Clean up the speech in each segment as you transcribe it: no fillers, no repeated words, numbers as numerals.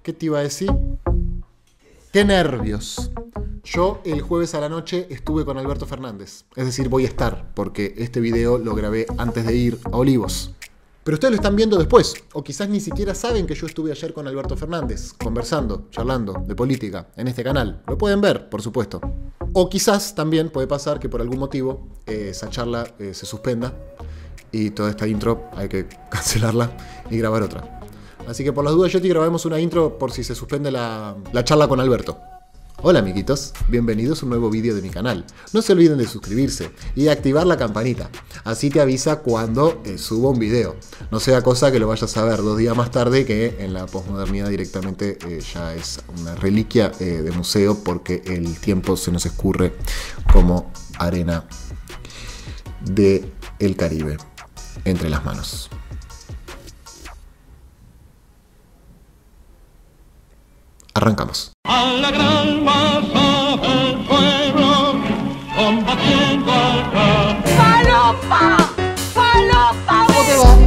¿Qué te iba a decir? ¡Qué nervios! Yo el jueves a la noche estuve con Alberto Fernández. Es decir, voy a estar, porque este video lo grabé antes de ir a Olivos. Pero ustedes lo están viendo después, o quizás ni siquiera saben que yo estuve ayer con Alberto Fernández, conversando, charlando de política, en este canal. Lo pueden ver, por supuesto. O quizás también puede pasar que por algún motivo esa charla se suspenda y toda esta intro hay que cancelarla y grabar otra. Así que por las dudas, Yoti, grabemos una intro por si se suspende la charla con Alberto. Hola amiguitos, bienvenidos a un nuevo vídeo de mi canal. No se olviden de suscribirse y de activar la campanita, así te avisa cuando subo un video. No sea cosa que lo vayas a ver 2 días más tarde, que en la posmodernidad directamente ya es una reliquia de museo, porque el tiempo se nos escurre como arena del Caribe entre las manos. Arrancamos. A la gran masa del pueblo, combatiendo al cambio. ¡Falopa! ¡Falopa! ¿Cómo te va?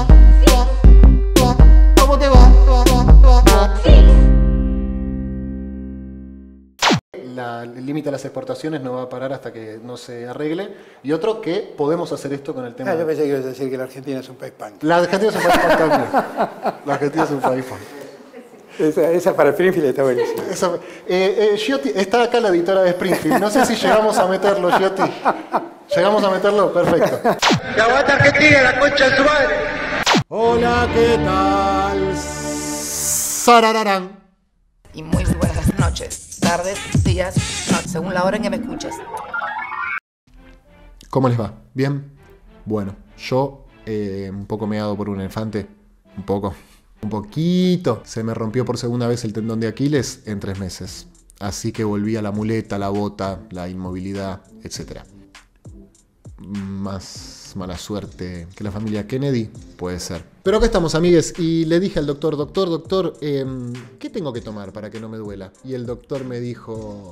¿Cómo te va? El límite a las exportaciones no va a parar hasta que no se arregle. Y otro, que podemos hacer esto con el tema. Yo pensé que ibas a decir que la Argentina es un país punk. La Argentina es un país también. La Argentina es un país punk. Esa para Springfield está buenísima. Giotti, está acá la editora de Springfield. No sé si llegamos a meterlo, Giotti. ¿Llegamos a meterlo? Perfecto. ¡Que aguanta Argentina, la concha de su madre! Hola, ¿qué tal? Sarararán. Y muy buenas noches, tardes, días, noches, según la hora en que me escuches. ¿Cómo les va? ¿Bien? Bueno, yo un poco meado por un elefante. Un poquito. Se me rompió por segunda vez el tendón de Aquiles en 3 meses. Así que volví a la muleta, la bota, la inmovilidad, etc. Más mala suerte que la familia Kennedy, puede ser. Pero acá estamos, amigues, y le dije al doctor, ¿qué tengo que tomar para que no me duela? Y el doctor me dijo...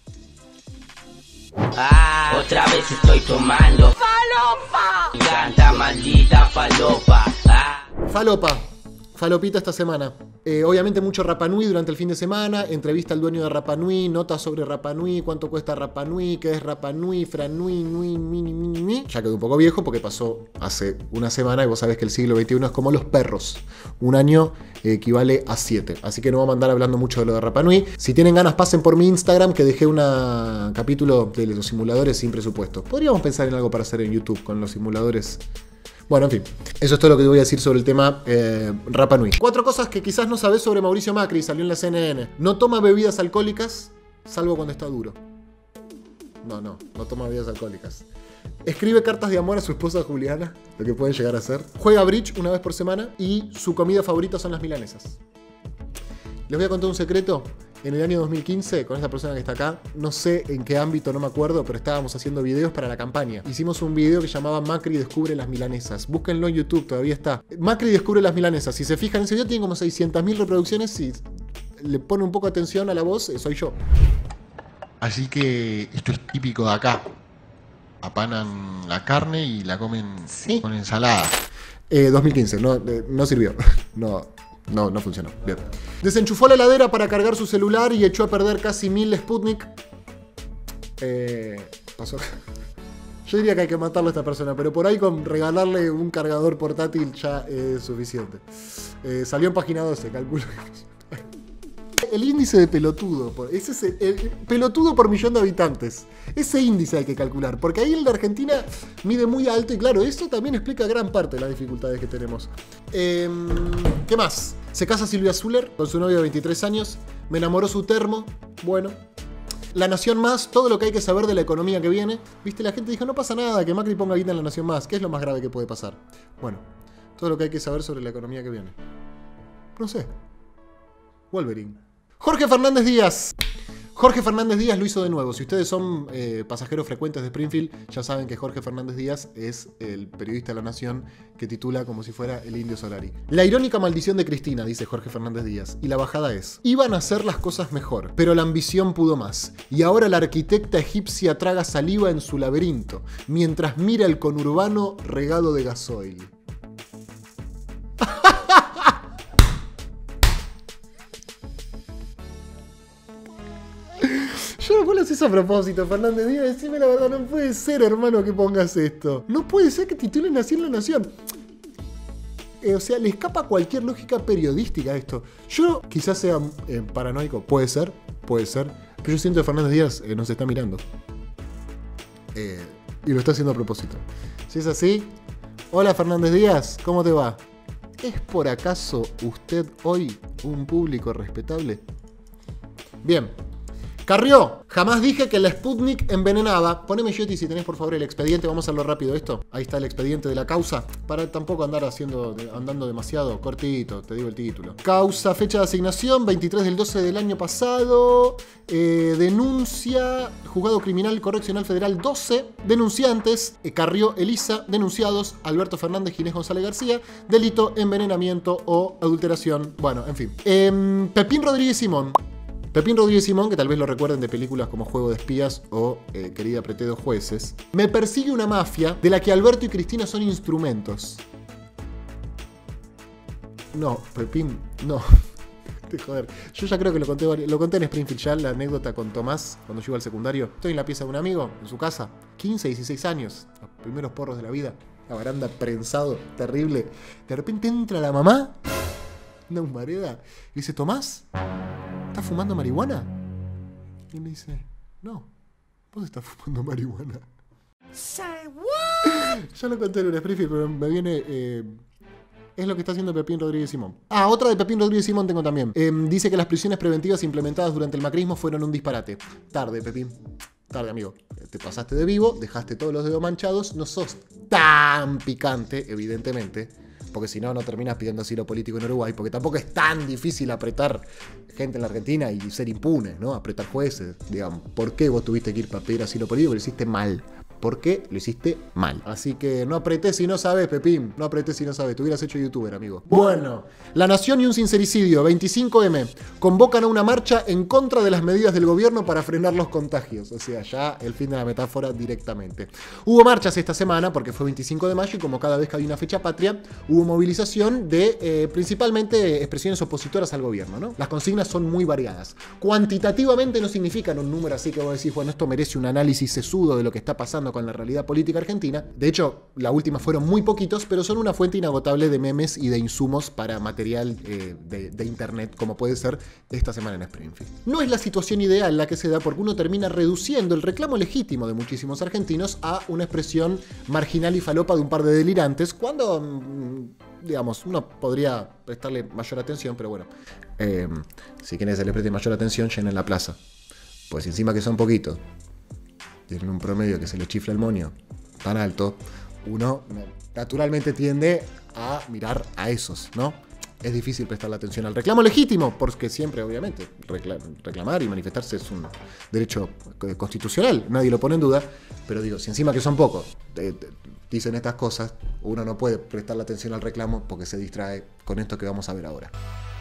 Otra vez estoy tomando. ¡Falopa! Canta maldita falopa. Falopita esta semana. Obviamente mucho Rapa Nui durante el fin de semana. Entrevista al dueño de Rapa Nui, notas sobre Rapa Nui, cuánto cuesta Rapa Nui, qué es Rapa Nui, Fran Nui, Nui, Mini. Ya quedó un poco viejo porque pasó hace una semana y vos sabés que el siglo XXI es como los perros. Un año equivale a 7. Así que no vamos a andar hablando mucho de lo de Rapa Nui. Si tienen ganas, pasen por mi Instagram, que dejé un capítulo de los simuladores sin presupuesto. Podríamos pensar en algo para hacer en YouTube con los simuladores. Bueno, en fin, eso es todo lo que te voy a decir sobre el tema Rapa Nui. 4 cosas que quizás no sabés sobre Mauricio Macri, salió en la CNN. No toma bebidas alcohólicas, salvo cuando está duro. No toma bebidas alcohólicas. Escribe cartas de amor a su esposa Juliana, lo que pueden llegar a hacer. Juega bridge una vez por semana y su comida favorita son las milanesas. Les voy a contar un secreto. En el año 2015, con esta persona que está acá, no sé en qué ámbito, no me acuerdo, pero estábamos haciendo videos para la campaña. Hicimos un video que llamaba Macri descubre las milanesas. Búsquenlo en YouTube, todavía está. Macri descubre las milanesas. Si se fijan, ese video tiene como 600.000 reproducciones. Si le pone un poco de atención a la voz, soy yo. Así que esto es típico de acá. Apanan la carne y la comen con ensalada. 2015, no sirvió. No funcionó. Bien. Desenchufó la heladera para cargar su celular y echó a perder casi 1000 Sputnik. Pasó. Yo diría que hay que matarlo a esta persona, pero por ahí con regalarle un cargador portátil ya es suficiente. Salió en página 12, calculo. El índice de pelotudo. Ese es el pelotudo por millón de habitantes. Ese índice hay que calcular. Porque ahí en la Argentina mide muy alto. Y claro, eso también explica gran parte de las dificultades que tenemos. ¿Qué más? Se casa Silvia Zuller con su novio de 23 años. Me enamoró su termo. Bueno. La Nación Más, todo lo que hay que saber de la economía que viene. Viste, la gente dijo, no pasa nada, que Macri ponga guita en la Nación Más. ¿Qué es lo más grave que puede pasar? Bueno, todo lo que hay que saber sobre la economía que viene. No sé. Wolverine. Jorge Fernández Díaz. Jorge Fernández Díaz lo hizo de nuevo. Si ustedes son pasajeros frecuentes de Springfield, ya saben que Jorge Fernández Díaz es el periodista de La Nación que titula como si fuera el Indio Solari. La irónica maldición de Cristina, dice Jorge Fernández Díaz. Y la bajada es: iban a hacer las cosas mejor, pero la ambición pudo más. Y ahora la arquitecta egipcia traga saliva en su laberinto, mientras mira el conurbano regado de gasoil. vos lo haces a propósito, Fernández Díaz. Decime la verdad, no puede ser, hermano, que pongas esto. No puede ser que titulen así en La Nación. O sea, le escapa cualquier lógica periodística a esto. Yo quizás sea paranoico, puede ser. Pero yo siento que Fernández Díaz nos está mirando. Y lo está haciendo a propósito. Si es así, hola Fernández Díaz, ¿cómo te va? ¿Es por acaso usted hoy un público respetable? Bien. Carrió, jamás dije que la Sputnik envenenaba. Poneme, Yeti, si tenés por favor el expediente. Vamos a hacerlo rápido esto. Ahí está el expediente de la causa. Para tampoco andar andando demasiado cortito. Te digo el título. Causa, fecha de asignación, 23 del 12 del año pasado. Denuncia, Juzgado Criminal Correccional Federal 12. Denunciantes, Carrió Elisa. Denunciados, Alberto Fernández, Ginés González García. Delito, envenenamiento o adulteración. Bueno, en fin. Pepín Rodríguez Simón. Pepín Rodríguez Simón, que tal vez lo recuerden de películas como Juego de Espías o Querida apreté 2 jueces. Me persigue una mafia de la que Alberto y Cristina son instrumentos. No, Pepín, no. Joder. Yo ya creo que lo conté en Springfield ya, la anécdota con Tomás cuando llegó al secundario. Estoy en la pieza de un amigo, en su casa, 15, 16 años, los primeros porros de la vida, la baranda prensado, terrible. De repente entra la mamá, una humareda, y dice, Tomás, ¿estás fumando marihuana? Y me dice, no, vos estás fumando marihuana. Say what? Ya lo conté en un Springfield, pero me viene... es lo que está haciendo Pepín Rodríguez Simón. Ah, otra de Pepín Rodríguez Simón tengo también. Dice que las prisiones preventivas implementadas durante el macrismo fueron un disparate. Tarde, Pepín. Tarde, amigo. Te pasaste de vivo, dejaste todos los dedos manchados. No sos tan picante, evidentemente. Porque si no, no terminas pidiendo asilo político en Uruguay. Porque tampoco es tan difícil apretar gente en la Argentina y ser impune, ¿no? Apretar jueces, digamos. ¿Por qué vos tuviste que ir para pedir asilo político? Lo hiciste mal. ¿Por qué lo hiciste mal? Así que no apretés si no sabes, Pepín. No apretés si no sabes. Te hubieras hecho youtuber, amigo. Bueno, La Nación y un sincericidio. 25M. Convocan a una marcha en contra de las medidas del gobierno para frenar los contagios. O sea, ya el fin de la metáfora directamente. Hubo marchas esta semana porque fue 25 de mayo y como cada vez que había una fecha patria, hubo movilización de principalmente expresiones opositoras al gobierno, ¿no? Las consignas son muy variadas. Cuantitativamente no significan un número así que vos decís, bueno, esto merece un análisis sesudo de lo que está pasando con la realidad política argentina. De hecho, la última fueron muy poquitos, pero son una fuente inagotable de memes y de insumos para material de internet, como puede ser esta semana en Springfield. No es la situación ideal la que se da porque uno termina reduciendo el reclamo legítimo de muchísimos argentinos a una expresión marginal y falopa de un par de delirantes, cuando, digamos, uno podría prestarle mayor atención, pero bueno, si quieren que se le preste mayor atención, llenen la plaza. Pues encima que son poquitos, tienen un promedio que se le chifla el moño tan alto, uno naturalmente tiende a mirar a esos, ¿no? Es difícil prestarle atención al reclamo legítimo, porque siempre, obviamente, reclamar y manifestarse es un derecho constitucional, nadie lo pone en duda, pero digo, si encima que son pocos dicen estas cosas, uno no puede prestarle atención al reclamo porque se distrae con esto que vamos a ver ahora.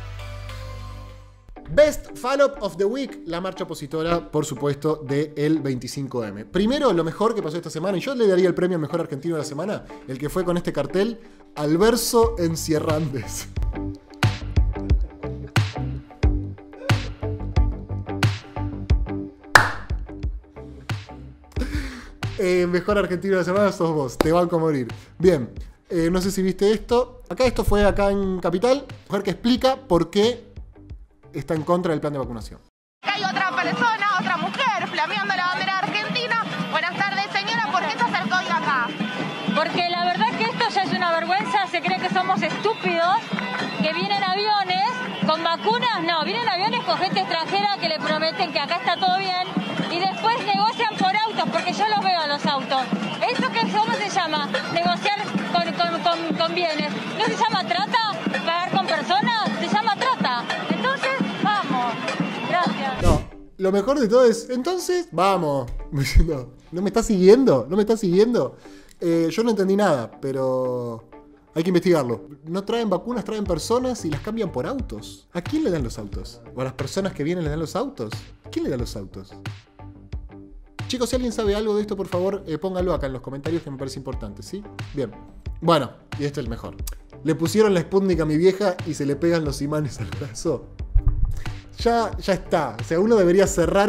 Best Fallop of the Week, la marcha opositora, por supuesto, del 25M. Primero, lo mejor que pasó esta semana, y yo le daría el premio al mejor argentino de la semana, el que fue con este cartel, Alberto Encierrandes. Mejor argentino de la semana sos vos, te banco a morir. Bien, no sé si viste esto. Esto fue acá en Capital. Mujer que explica por qué está en contra del plan de vacunación. Hay otra persona, otra mujer, flameando la bandera argentina. Buenas tardes, señora, ¿por qué se acercó hoy acá? Porque la verdad que esto ya es una vergüenza, se cree que somos estúpidos, que vienen aviones con vacunas, no, vienen aviones con gente extranjera que le prometen que acá está todo bien y después negocian por autos, porque yo los veo a los autos. ¿Eso cómo se llama? Negociar con bienes. ¿No se llama trata? ¿Pagar con personas? Se llama trata. Entonces, vamos. Gracias. No, lo mejor de todo es, entonces, vamos. ¿No me estás siguiendo? ¿No me estás siguiendo? Yo no entendí nada, pero hay que investigarlo. No traen vacunas, traen personas y las cambian por autos. ¿A quién le dan los autos? ¿O a las personas que vienen les dan los autos? ¿Quién le da los autos? Chicos, si alguien sabe algo de esto, por favor, póngalo acá en los comentarios que me parece importante, ¿sí? Bien. Bueno, y este es el mejor. Le pusieron la Sputnik a mi vieja y se le pegan los imanes al brazo. Ya está. O sea, uno debería cerrar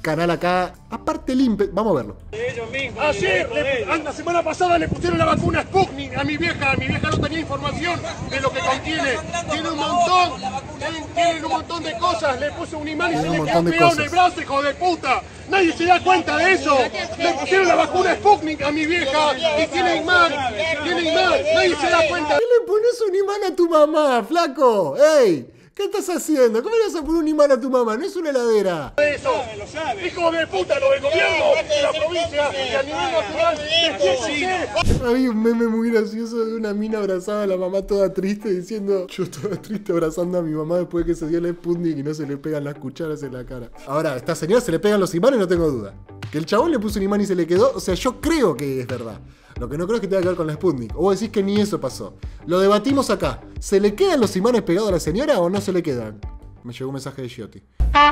canal acá. Aparte limpio. Vamos a verlo. Ayer, la semana pasada le pusieron la vacuna Sputnik a mi vieja no tenía información de lo que contiene. Tiene un montón de cosas, le puse un imán y se le quedó pegado en el brazo, hijo de puta. Nadie se da cuenta de eso. Le pusieron la vacuna Sputnik a mi vieja y tiene imán, nadie se da cuenta. ¿Qué le pones un imán a tu mamá, flaco? ¡Ey! ¿Qué estás haciendo? ¿Cómo le vas a poner un imán a tu mamá? No es una heladera. Eso, hijo de puta, lo del gobierno de la provincia y a nivel nacional. Había un meme muy gracioso de una mina abrazada a la mamá toda triste diciendo: yo toda triste abrazando a mi mamá después de que se dio el Sputnik y no se le pegan las cucharas en la cara. Ahora, a esta señora se le pegan los imanes, no tengo duda. Que el chabón le puso un imán y se le quedó, o sea, yo creo que es verdad. Lo que no creo es que tenga que ver con la Sputnik. O vos decís que ni eso pasó. Lo debatimos acá. ¿Se le quedan los imanes pegados a la señora o no se le quedan? Me llegó un mensaje de Giotti.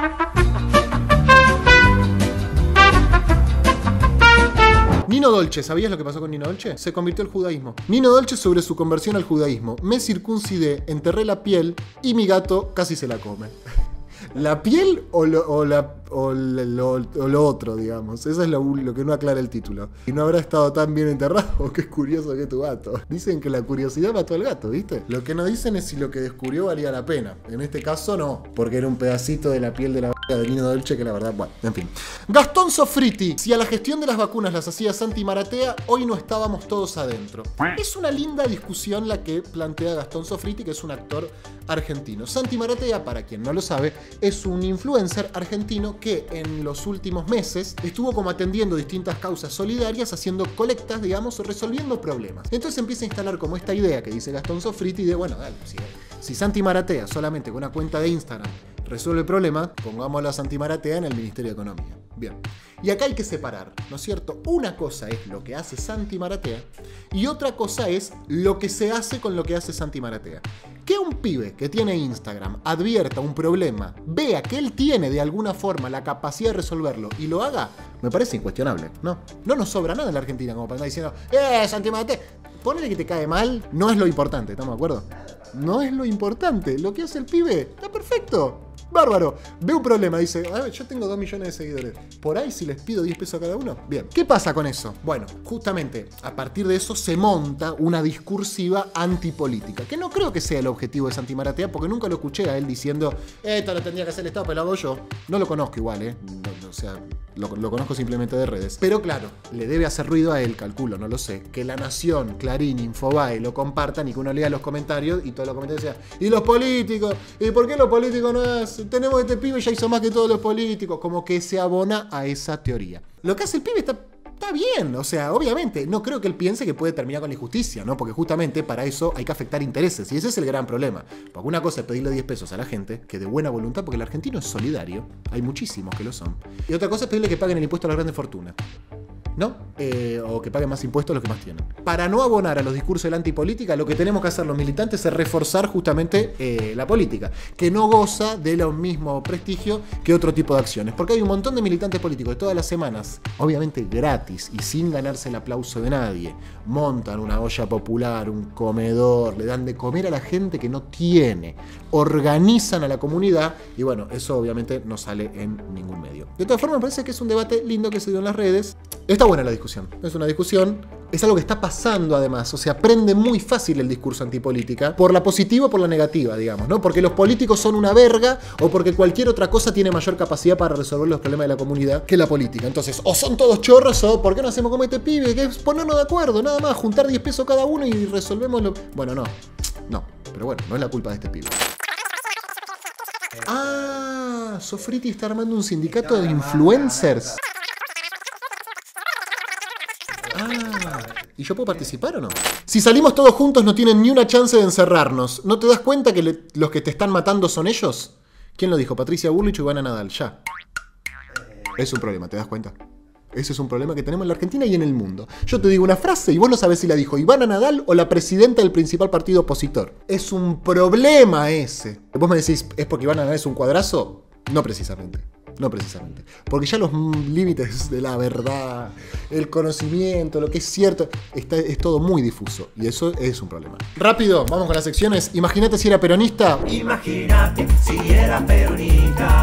Nino Dolce, ¿sabías lo que pasó con Nino Dolce? Se convirtió al judaísmo. Nino Dolce sobre su conversión al judaísmo. Me circuncidé, enterré la piel y mi gato casi se la come. ¿La piel o lo otro, digamos? Eso es lo que no aclara el título. Y no habrá estado tan bien enterrado, que es curioso que tu gato. Dicen que la curiosidad mató al gato, ¿viste? Lo que no dicen es si lo que descubrió valía la pena. En este caso no, porque era un pedacito de la piel de la de Nino Dolce que la verdad, bueno, en fin. Gastón Sofriti, si a la gestión de las vacunas las hacía Santi Maratea, hoy no estábamos todos adentro. Es una linda discusión la que plantea Gastón Sofriti, que es un actor argentino. Santi Maratea, para quien no lo sabe, es un influencer argentino que en los últimos meses estuvo como atendiendo distintas causas solidarias, haciendo colectas, digamos, resolviendo problemas. Entonces empieza a instalar como esta idea que dice Gastón Sofriti de, bueno, dale, si Santi Maratea solamente con una cuenta de Instagram resuelve el problema, pongámoslo a Santi Maratea en el Ministerio de Economía. Bien. Y acá hay que separar, ¿no es cierto? Una cosa es lo que hace Santi Maratea y otra cosa es lo que se hace con lo que hace Santi Maratea. Que un pibe que tiene Instagram advierta un problema, vea que él tiene de alguna forma la capacidad de resolverlo y lo haga, me parece incuestionable, ¿no? No nos sobra nada en la Argentina como para andar diciendo, Santi Maratea, ponele que te cae mal, no es lo importante, ¿estamos de acuerdo? No es lo importante, lo que hace el pibe está perfecto. Bárbaro, ve un problema, dice, a ver, yo tengo 2 millones de seguidores, por ahí si les pido 10 pesos a cada uno, bien. ¿Qué pasa con eso? Bueno, justamente a partir de eso se monta una discursiva antipolítica, que no creo que sea el objetivo de Santi Maratea, porque nunca lo escuché a él diciendo, esto lo tendría que hacer el Estado, pero lo hago yo. No lo conozco igual, o sea, lo conozco simplemente de redes. Pero claro, le debe hacer ruido a él, calculo, no lo sé, que La Nación, Clarín, Infobae lo compartan y que uno lea los comentarios y todos los comentarios decían, ¿y los políticos? ¿Y por qué los políticos no hacen? Tenemos este pibe ya hizo más que todos los políticos, como que se abona a esa teoría. Lo que hace el pibe está bien, o sea, obviamente, no creo que él piense que puede terminar con la injusticia, ¿no? Porque justamente para eso hay que afectar intereses, y ese es el gran problema. Porque una cosa es pedirle 10 pesos a la gente, que de buena voluntad, porque el argentino es solidario, hay muchísimos que lo son, y otra cosa es pedirle que paguen el impuesto a las grandes fortunas, ¿no? O que paguen más impuestos a los que más tienen. Para no abonar a los discursos de la antipolítica, lo que tenemos que hacer los militantes es reforzar justamente la política, que no goza de lo mismo prestigio que otro tipo de acciones. Porque hay un montón de militantes políticos que todas las semanas, obviamente gratis y sin ganarse el aplauso de nadie, montan una olla popular, un comedor, le dan de comer a la gente que no tiene, organizan a la comunidad y bueno, eso obviamente no sale en ningún medio. De todas formas, me parece que es un debate lindo que se dio en las redes. Está buena la discusión, es una discusión, es algo que está pasando además, o sea, prende muy fácil el discurso antipolítica, por la positiva o por la negativa, digamos, ¿no? Porque los políticos son una verga o porque cualquier otra cosa tiene mayor capacidad para resolver los problemas de la comunidad que la política. Entonces, o son todos chorros o ¿por qué no hacemos como este pibe? Que es ponernos de acuerdo, nada más, juntar 10 pesos cada uno y resolvemos lo... Bueno, no, pero bueno, no es la culpa de este pibe. Ah, Sofriti está armando un sindicato de influencers. ¿Y yo puedo participar o no? Si salimos todos juntos no tienen ni una chance de encerrarnos. ¿No te das cuenta que los que te están matando son ellos? ¿Quién lo dijo? Patricia Bullrich o Ivana Nadal. Ya. Es un problema, ¿te das cuenta? Ese es un problema que tenemos en la Argentina y en el mundo. Yo te digo una frase y vos no sabés si la dijo Ivana Nadal o la presidenta del principal partido opositor. Es un problema ese. Vos me decís, ¿es porque Ivana Nadal es un cuadrazo? No precisamente. No precisamente. Porque ya los límites de la verdad, el conocimiento, lo que es cierto, es todo muy difuso. Y eso es un problema. Rápido, vamos con las secciones. Imagínate si era peronista. Imagínate si era peronista.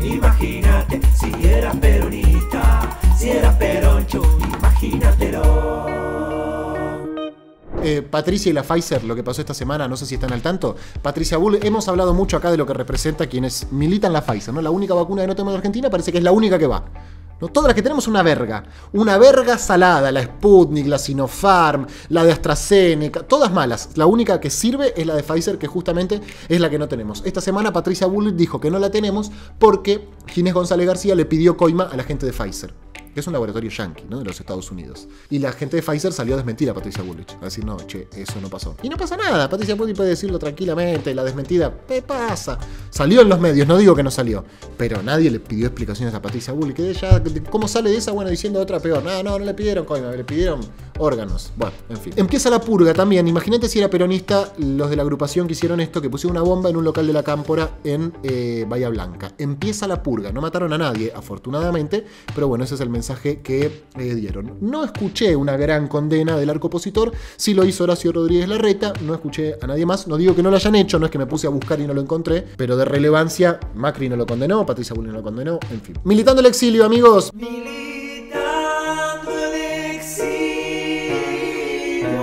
Imagínate si eras peronista, si eras peroncho, imagínatelo. Patricia y la Pfizer, lo que pasó esta semana, no sé si están al tanto. Patricia Bull, hemos hablado mucho acá de lo que representa quienes militan la Pfizer, ¿no? La única vacuna que no tenemos en Argentina parece que es la única que va. ¿No? Todas las que tenemos una verga salada, la Sputnik, la Sinopharm, la de AstraZeneca, todas malas. La única que sirve es la de Pfizer, que justamente es la que no tenemos. Esta semana Patricia Bull dijo que no la tenemos porque Ginés González García le pidió coima a la gente de Pfizer, que es un laboratorio yankii, ¿no? De los Estados Unidos. Y la gente de Pfizer salió a desmentir a Patricia Bullrich. A decir, no, che, eso no pasó. Y no pasa nada. Patricia Bullrich puede decirlo tranquilamente. La desmentida, ¿qué pasa? Salió en los medios, no digo que no salió. Pero nadie le pidió explicaciones a Patricia Bullrich. Que ella, ¿cómo sale de esa? Bueno, diciendo otra peor. No le pidieron coima, le pidieron órganos. Bueno, en fin. Empieza la purga también. Imagínate si era peronista los de la agrupación que hicieron esto, que pusieron una bomba en un local de la Cámpora en Bahía Blanca. Empieza la purga. No mataron a nadie, afortunadamente. Pero bueno, ese es el mensaje que dieron. No escuché una gran condena del arco opositor, sí lo hizo Horacio Rodríguez Larreta, no escuché a nadie más, no digo que no lo hayan hecho, no es que me puse a buscar y no lo encontré, pero de relevancia, Macri no lo condenó, Patricia Bullrich no lo condenó, en fin. Militando el exilio, amigos. Militando el exilio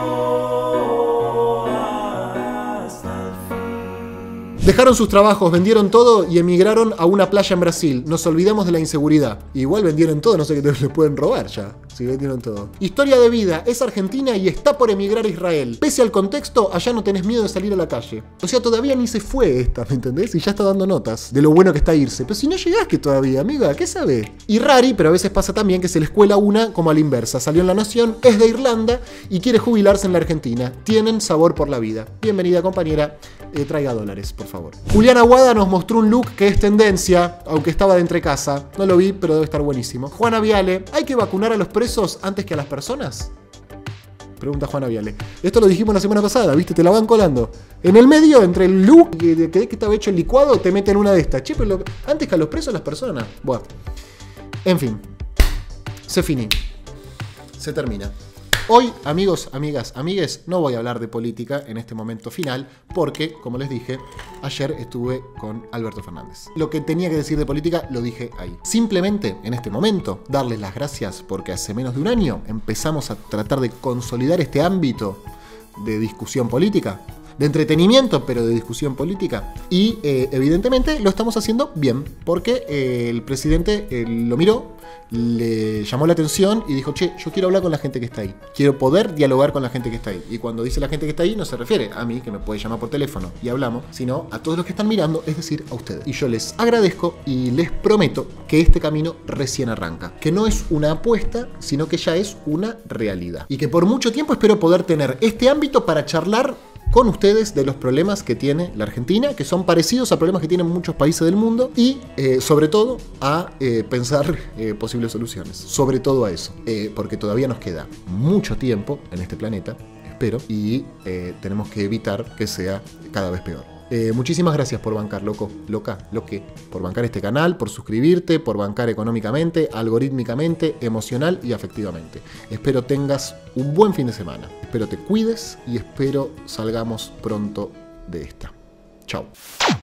hasta el fin. Dejaron sus trabajos, vendieron todo y emigraron a una playa en Brasil. Nos olvidamos de la inseguridad. Igual vendieron todo, no sé qué les pueden robar ya. Si vendieron todo. Historia de vida, es argentina y está por emigrar a Israel. Pese al contexto, allá no tenés miedo de salir a la calle. O sea, todavía ni se fue esta, ¿me entendés? Y ya está dando notas de lo bueno que está irse. Pero si no llegaste todavía, amiga, ¿qué sabés? Y rari, pero a veces pasa también que se les cuela una como a la inversa. Salió en La Nación, es de Irlanda y quiere jubilarse en la Argentina. Tienen sabor por la vida. Bienvenida, compañera. Traiga dólares, por favor. Julián Aguada nos mostró un look que es tendencia, aunque estaba de entrecasa. No lo vi, pero debe estar buenísimo. Juana Viale, ¿hay que vacunar a los presos antes que a las personas? Pregunta Juana Viale. Esto lo dijimos la semana pasada, ¿viste? Te la van colando. En el medio, entre el look que estaba hecho el licuado, te meten una de estas. Che, pero antes que a los presos, a las personas. Bueno. En fin. Se finí. Se termina. Hoy, amigos, amigas, amigues, no voy a hablar de política en este momento final porque, como les dije, ayer estuve con Alberto Fernández. Lo que tenía que decir de política lo dije ahí. Simplemente, en este momento, darles las gracias porque hace menos de un año empezamos a tratar de consolidar este ámbito de discusión política, de entretenimiento, pero de discusión política. Y evidentemente lo estamos haciendo bien, porque el presidente lo miró, le llamó la atención y dijo, che, yo quiero hablar con la gente que está ahí. Quiero poder dialogar con la gente que está ahí. Y cuando dice la gente que está ahí, no se refiere a mí, que me puede llamar por teléfono y hablamos, sino a todos los que están mirando, es decir, a ustedes. Y yo les agradezco y les prometo que este camino recién arranca. Que no es una apuesta, sino que ya es una realidad. Y que por mucho tiempo espero poder tener este ámbito para charlar con ustedes de los problemas que tiene la Argentina, que son parecidos a problemas que tienen muchos países del mundo, y sobre todo a pensar posibles soluciones. Sobre todo a eso, porque todavía nos queda mucho tiempo en este planeta, espero, y tenemos que evitar que sea cada vez peor. Muchísimas gracias por bancar, por bancar este canal, por suscribirte, por bancar económicamente, algorítmicamente, emocional y afectivamente. Espero tengas un buen fin de semana. Espero te cuides y espero salgamos pronto de esta. Chao.